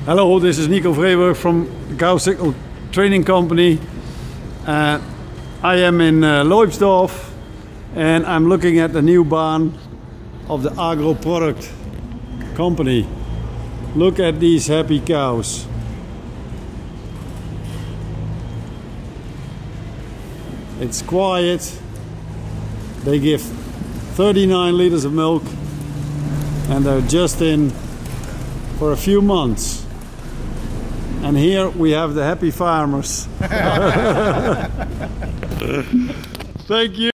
Hello, this is Nico Vreeburg from the CowSignals training company. I am in Loibsdorf and I'm looking at the new barn of the agro product company. Look at these happy cows. It's quiet. They give 39 liters of milk and they're just in for a few months. And here we have the happy farmers. Thank you.